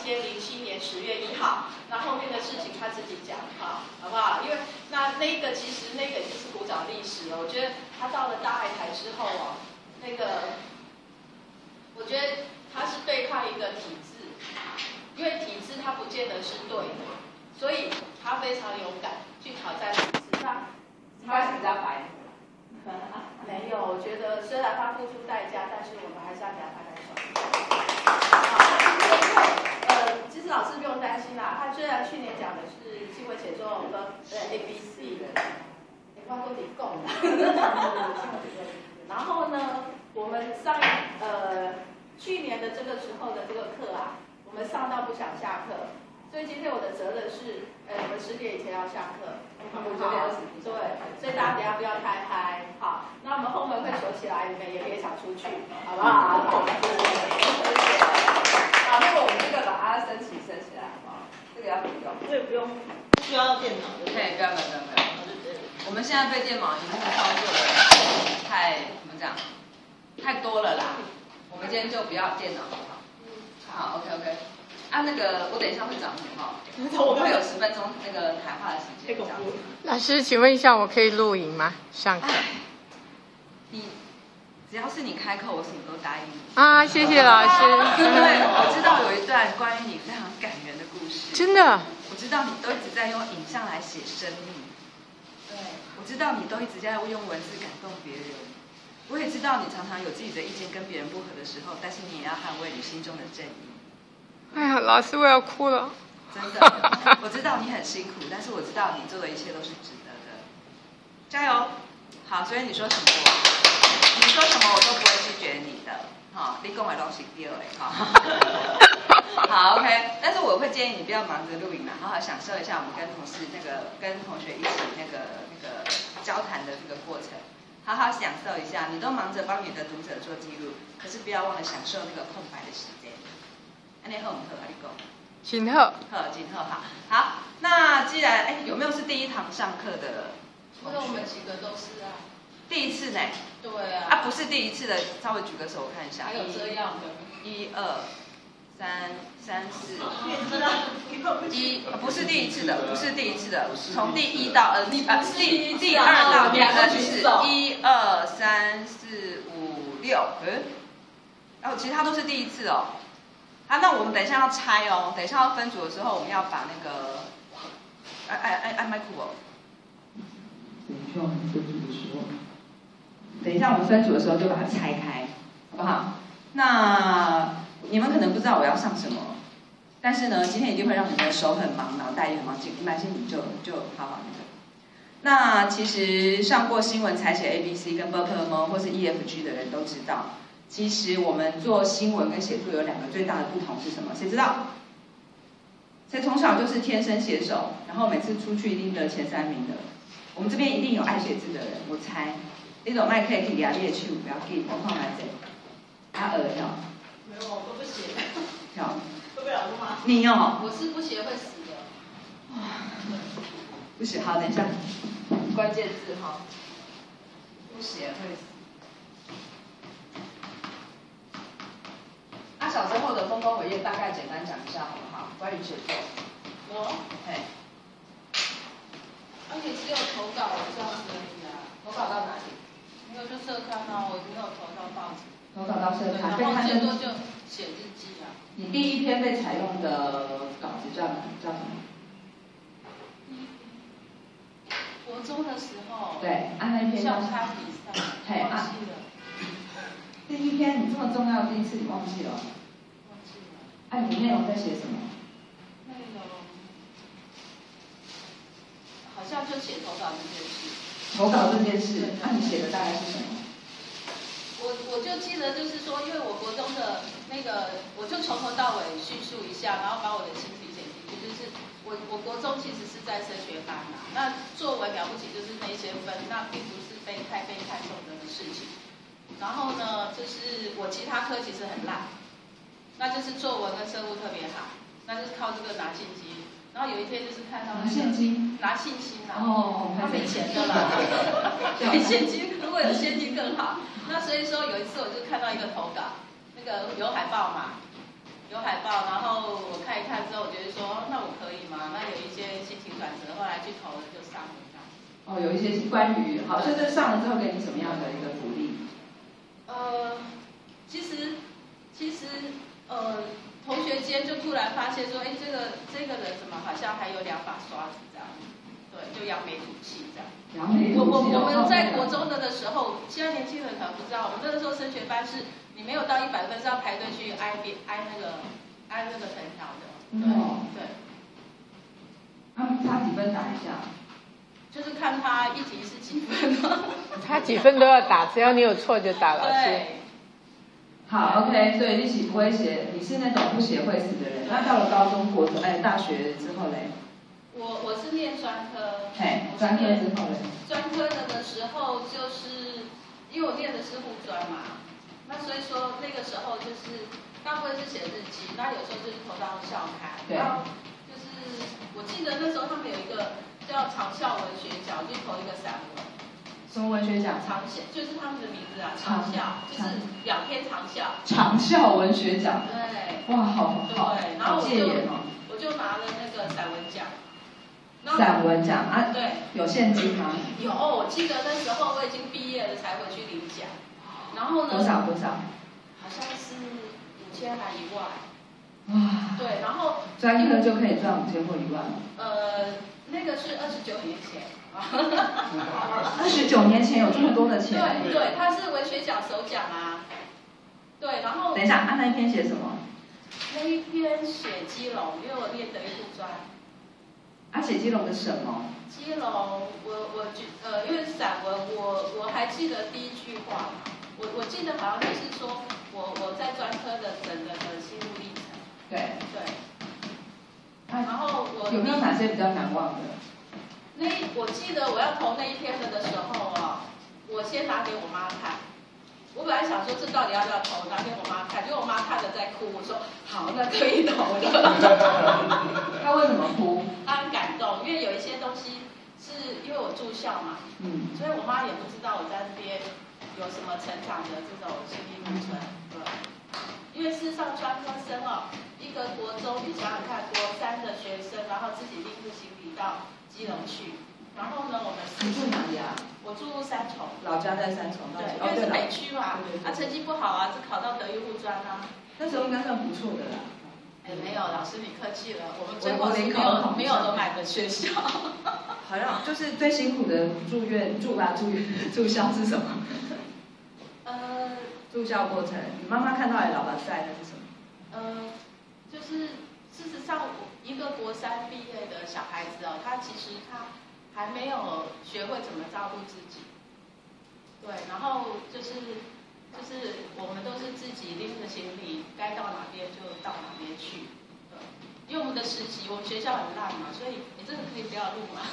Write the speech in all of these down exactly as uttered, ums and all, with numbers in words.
千零七年十月一号，那后面的事情他自己讲哈，好不好？因为那那个其实那个已经是古早历史了，我觉得他到了大爱台之后哦，那个我觉得他是对抗一个体制，因为体制他不见得是对的，所以他非常勇敢去挑战体制。他他是比较白。 没有，我觉得虽然他付出代价，但是我们还是要给他拍拍手。呃，其实老师不用担心啦，他虽然去年讲的是新闻写作和呃 A B C 的，你话都得供的。然后呢，我们上呃去年的这个时候的这个课啊，我们上到不想下课，所以今天我的责任是，呃，我们十点以前要下课。 我九点二十。 对，所以大家等下不要太嗨，好，那我们后门会锁起来，你们也别想出去，好不好？好，谢谢。 好，那个我们这个把它升起升起来，好不好？这个要不用？ 这个不用，不需要电脑。 可以，不要不要不要不要。我们现在被电脑荧幕操作的太怎么讲？太多了啦。我们今天就不要电脑，好不好？好 ，OK OK。啊，那个我等一下会找你哈，我们会有十分钟那个谈话的时间。这样子。 老师，请问一下，我可以录影吗？上课。 你只要是你开口，我什么都答应你。 啊，谢谢老师。 因为我知道有一段关于你非常感人的故事。 真的。 我知道你都一直在用影像来写生命。对。我知道你都一直在用文字感动别人。我也知道你常常有自己的意见跟别人不合的时候，但是你也要捍卫你心中的正义。 哎呀，老师，我要哭了。 真的，我知道你很辛苦，但是我知道你做的一切都是值得的。加油！好，所以你说什么我，你说什么我都不会拒绝你的。好、哦，你讲的都是对的，哈、哦。好 ，OK。但是我会建议你不要忙着录影啦，好好享受一下我们跟同事那个跟同学一起那个那个交谈的这个过程，好好享受一下。你都忙着帮你的读者做记录，可是不要忘了享受那个空白的时间。安尼好唔好啊？你讲。 真好。 好，真好哈。好，那既然哎，有没有是第一堂上课的同学？ 我们几个都是啊。 第一次呢？ 对啊。 啊，不是第一次的，稍微举个手我看一下。 还有这样的。 一二三三四。一不是第一次的，不是第一次的，从第一到呃呃第第二到第二是一二三四五六，嗯，然后其实它都是第一次哦。啊，那我们等一下要拆哦，等一下要分组的时候，我们要把那个，哎哎哎哎麦克哦。等一下我们分组的时候，等一下我们分组的时候就把它拆开，好不好？那你们可能不知道我要上什么，但是呢，今天一定会让你们的手很忙，脑袋也很忙，请没关系，你就就好好那个。那其实上过新闻采写 A B C 跟 B P M 或是 E F G 的人都知道。其实我们做新闻跟写作有两个最大的不同是什么？谁知道？谁从小就是天生写手，然后每次出去一定得前三名的。我们这边一定有爱写字的人，我猜。你种麦可以去压列手，不要紧，我看来这。阿娥跳。 没有，我都不写。 跳。 会被老师骂。 你哦。 我是不写会死的。 哇。不写，好，等一下。关键字哈。不写会死。那、啊、小时候的丰功伟业大概简单讲一下好不好？关于写作。 我。 哎。 而且只有投稿这样子而已啊。 投稿到哪里？ 没有就社刊啊，我没有投到报纸。 投稿到社刊。 然后最多就写日记啊。 你第一篇被采用的稿子叫叫什么？ 国中的时候。 对，按、啊、那篇。 校刊比赛。 嘿， 忘记了。 第一篇你这么重要的第一次你忘记了？ 忘记了。 按、啊、你内容在写什么？ 内容好像就写投稿这件事。 投稿这件事，那、啊、你写的大概是什么？ 我我就记得就是说，因为我国中的那个，我就从头到尾叙述一下，然后把我的心情写进去。就是我我国中其实是在升学班嘛，那作文了不起就是那些分，那并不是被太被看重的事情。然后呢，就是我其他科其实很烂，那就是作文跟生物特别好，那就是靠这个拿信心。然后有一天就是看到、那个、 拿现金， 拿信心啦， 哦， 他没钱的啦，没现金，如果有现金更好。那所以说有一次我就看到一个投稿，那个有海报嘛，有海报，然后我看一看。 哦，有一些关于好，所以这上了之后给你什么样的一个鼓励？ 呃，其实其实呃，同学间就突然发现说，哎，这个这个人怎么好像还有两把刷子这样，对，就扬眉吐气这样。 扬眉我吐气。 我我们在国中的的时候，现在年轻人可能不知道，我们那个时候升学班是你没有到一百分是要排队去挨边挨那个挨那个藤条的。对、 嗯、 对。 他们差几分打一下？ 就是看他一题是几分。 他几分都要打，只要你有错就打老师。 对。 好 ，OK， 所以你喜不会写，你是那种不写会死的人。那到了高中、国中，哎，大学之后嘞？ 我我是念专科。 嘿，专科之后嘞？ 专科的的时候，就是因为我念的是护专嘛，那所以说那个时候就是大部分是写日记，那有时候就是投到校刊，然后就是我记得那时候他们有一个叫长效文学奖，就投一个散文。 什么文学奖？ 长效就是他们的名字啊，长效就是两篇长效。 长效文学奖。 对。 哇，好好。 对，然后我就哦、 我就拿了那个散文奖。 散文奖啊？ 对。 有现金吗？ 有，我记得那时候我已经毕业了才回去领奖。然后呢？ 多少多少？ 好像是五千还一万。 哇。 对，然后。 专科就可以赚五千或一万。 呃，那个是二十九年前。 二十九年前有这么多的钱？ 对对，他是文学奖首奖啊。对，然后。 等一下，他、啊、那一篇写什么？ 那一篇写基隆，因为我念德育护专。 啊，写基隆的什么？ 基隆，我我觉呃，因为散文，我我还记得第一句话嘛，我我记得好像就是说我我在专科的整个的心路历程。 对。 对。然后我有没有哪些比较难忘的？ 那我记得我要投那一篇的的时候啊，我先拿给我妈看。我本来想说这到底要不要投，拿给我妈看，结果我妈看着在哭，我说好，那可以投了。 她为什么哭？ 她很感动，因为有一些东西是因为我住校嘛，嗯，所以我妈也不知道我在那边有什么成长的这种心理历程，对。因为事实上专科生哦，一个国中，你想想看，国三的学生，然后自己拎着行李到基隆去，然后呢，我们你住哪里啊？ 我住三重， 老家在三重。 对，因为是北区嘛，啊，成绩不好啊，只考到德育护专啊。 那时候应该算不错的啦。 哎，没有，老师你客气了，我们最后是没有没有都买的学校。 好像就是最辛苦的住院住吧住院住校是什么？ 呃， 住校过程，你妈妈看到你老板在那是什么？ 呃，就是事实上，一个国三毕业的小孩子哦，他其实他还没有学会怎么照顾自己。对，然后就是就是我们都是自己拎着行李，该到哪边就到哪边去。对，因为我们的实习，我们学校很烂嘛，所以你这个可以不要录吗？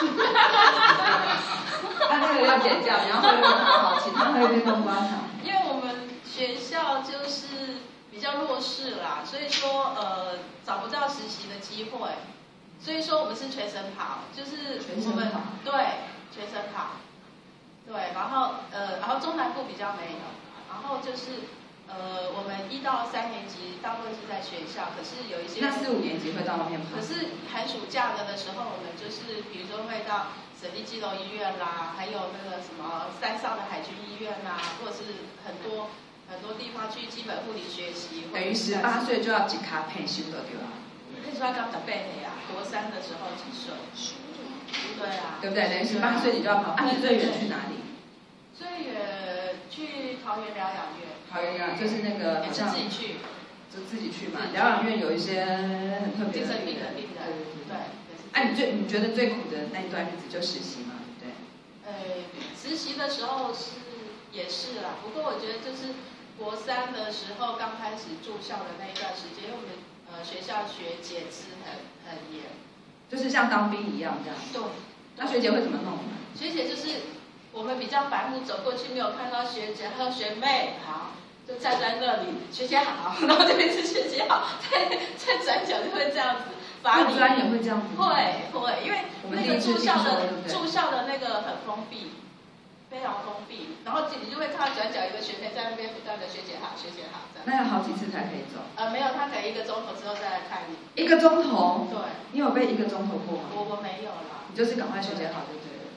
他那个要剪掉，你要会录好，其他会变冬瓜糖。 因为我们学校就是比较弱势啦，所以说呃找不到实习的机会，所以说我们是全省跑，就是我们对全省跑，对，然后呃然后中南部比较没有，然后就是呃我们一到三年级大部分是在学校，可是有一些那四五年级会到外面跑。 可是寒暑假的的时候，我们就是比如说会到省立基隆医院啦，还有那个什么山上的海军医院啦，或者是很多很多地方去基本护理学习。 等于十八岁就要几卡培修的对吧？ 那时候刚十八岁啊，国三的时候几岁？对啊。 对不对？等于十八岁你就要跑。啊，你最远去哪里？ 最远去桃园疗养院。 桃园疗养就是那个好像自己去。 就自己去嘛。疗养院有一些很特别的病人。病人。对。 哎、啊，你最你觉得最苦的那一段日子就实习嘛，对不对？ 呃，实习的时候是也是啦，不过我觉得就是国三的时候刚开始住校的那一段时间，因为我们呃学校学姐制很很严， 就是像当兵一样这样。 对。 那学姐会怎么弄？ 学姐就是我们比较白目，走过去没有看到学姐，她说学妹好，就站在那里，学姐好，然后就一直学姐好，在在转角就会这样子。 护专也会这样子。 会会，因为那个住校的住校的那个很封闭，非常封闭，然后你就会看到转角一个学妹在那边不断的学姐好，学姐好这样。 那要好几次才可以走？ 呃，没有，他可以一个钟头之后再来看你。 一个钟头？ 对。 你有被一个钟头过吗？ 我我没有啦。 你就是赶快学姐好就对了。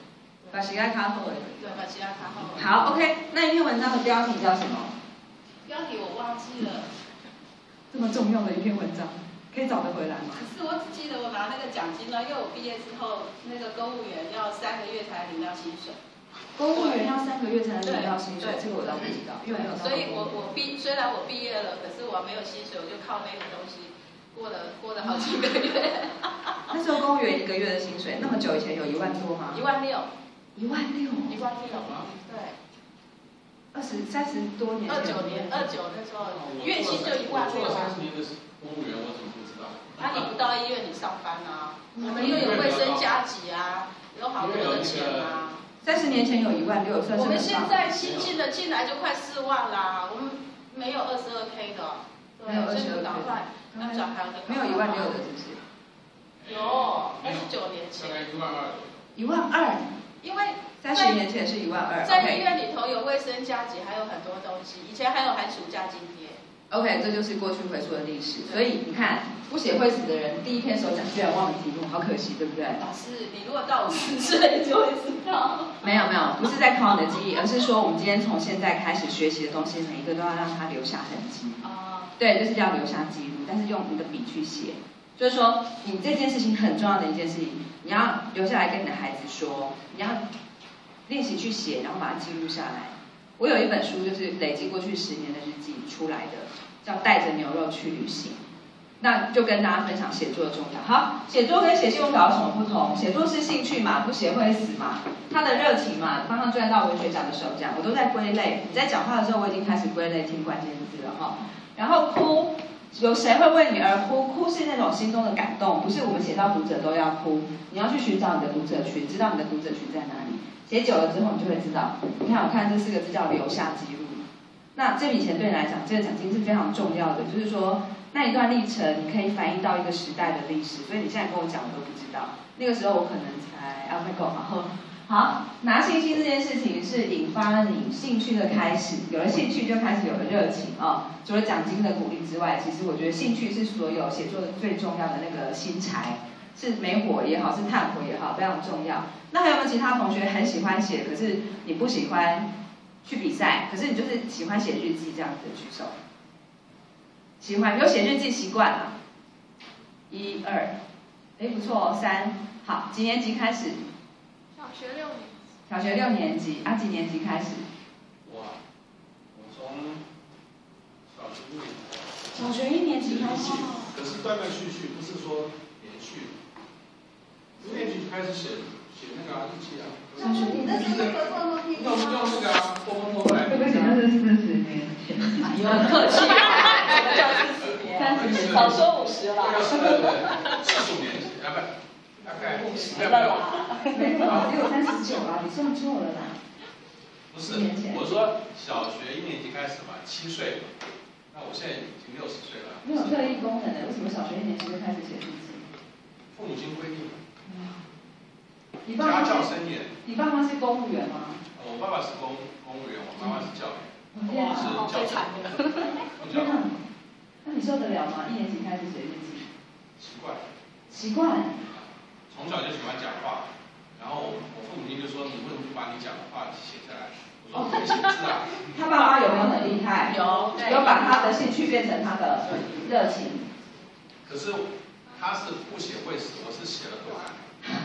把膝盖卡后的。 对，把膝盖卡后。 好 ，OK， 那一篇文章的标题叫什么？ 标题我忘记了。 这么重要的一篇文章，可以找得回来吗？ 可是我只记得我拿那个奖金了，因为我毕业之后，那个公务员要三个月才领到薪水。 公务员要三个月才能领到薪水，这个我倒不知道，因为没有。 所以我我毕虽然我毕业了，可是我没有薪水，我就靠那个东西过了过了好几个月。 那时候公务员一个月的薪水，那么久以前有一万多吗？ 一万六。 一万六。 一万六吗？对。 二十三十多年。 二九年，二九那时候月薪就一万六。 做三十年的公务员，我怎么不知道？ 那、啊、你不到医院里上班啊？我们因为有卫生加急啊，有好多的钱啊。 三十年前有一万六，算是很棒。 我们现在新进的进来就快四万啦，我们没有二十二 K 的， 没有二十二 K 的，那转行的没有一万六的，是不是？ 有，二十九年前。 大概一万二。 一万二。 因为三十年前是一万二。 在医院里头有卫生加急，还有很多东西，以前还有寒暑假津贴。 OK， 这就是过去回溯的历史。所以你看，不写会死的人，第一篇手讲居然忘了题目，好可惜，对不对？ 老师，你如果到五十岁就会知道。 没有没有，不是在考你的记忆，而是说我们今天从现在开始学习的东西，每一个都要让它留下痕迹。 哦。 对，就是要留下记录，但是用你的笔去写。就是说，你这件事情很重要的一件事情，你要留下来跟你的孩子说，你要练习去写，然后把它记录下来。我有一本书，就是累积过去十年的日记出来的，叫《带着牛肉去旅行》。那就跟大家分享写作的重要。好，写作跟写新闻稿有什么不同？写作是兴趣嘛，不写会死嘛，他的热情嘛，刚刚赚到文学奖的首奖，我都在归类。你在讲话的时候，我已经开始归类听关键字了哈。然后哭，有谁会为你而哭？哭是那种心中的感动，不是我们写到读者都要哭。你要去寻找你的读者群，知道你的读者群在哪里。写久了之后，你就会知道。你看，我看这四个字叫留下记录。那这笔钱对你来讲，这个奖金是非常重要的，就是说那一段历程，你可以反映到一个时代的历史。所以你现在跟我讲，我都不知道。那个时候我可能才啊没够，然后好拿信心这件事情是引发你兴趣的开始，有了兴趣就开始有了热情啊、哦。除了奖金的鼓励之外，其实我觉得兴趣是所有写作的最重要的那个新柴，是煤火也好，是炭火也好，非常重要。那还有没有其他同学很喜欢写，可是你不喜欢去比赛，可是你就是喜欢写日记这样子的举手？喜欢有写日记习惯啊？一二，哎不错哦，三，好，几年级开始？ 小学六年级。 小学六年级啊，几年级开始？ 哇，我从小学一年级。 小学一年级开始。 可是断断续续，不是说连续。一年级开始写写那个日记啊。 小学一年级。 用用那个啊，拖拖拖来。 对不起，那是四十年前。 你很客气啊，叫四十年， 三十年， 少说五十了。 那个是四十五年级啊，不，大概五十了啦。 没有啊，只有三十九啊，你算错了啦。 不是，我说小学一年级开始嘛，七岁，那我现在已经六十岁了。 没有特异功能的，为什么小学一年级就开始写日记？ 父母亲规定的。 你爸妈家教森严。 你爸妈是公务员吗？ 我爸爸是公公务员，我妈妈是教员。 天啊， 是教惨的。 天啊，那你受得了吗？一年级开始写日记？ 习惯。 习惯。 从小就喜欢讲话，然后我我父母亲就说：“你为什么不把你讲的话写下来？”我说：“我会写字啊。” 他爸爸有没有很厉害？ 有， 有把他的兴趣变成他的热情。 可是他是不写会死，我是写了会烦。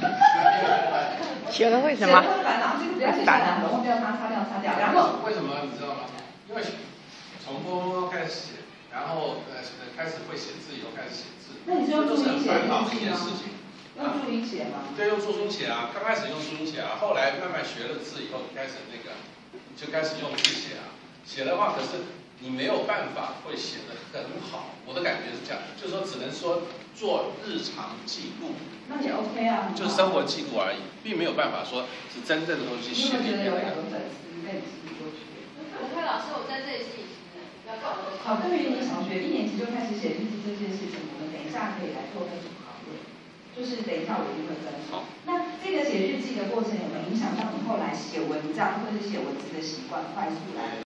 写了会什么？ 写了会烦，然后这个不要写下来，然后不要擦擦掉擦掉，然后为什么你知道吗？因为从摸开始写，然后呃开始会写字以后开始写字， 那你是用注音写很烦恼的一件事情。 用注音写吗？ 对，用注音写啊，刚开始用注音写啊，后来慢慢学了字以后，开始那个就开始用字写啊。写的话，可是你没有办法会写得很好。我的感觉是这样，就是说只能说做日常记录。 那也 OK 啊。 就是生活记录而已，并没有办法说是真正的东西写里面那个。 我看老师，我在这里是已经要搞的。 好，对于你小学一年级就开始写日记这件事情，我们等一下可以来做那种讨论。就是等一下我一定会跟进。那这个写日记的过程有没有影响到你后来写文章或者写文字的习惯，快速来？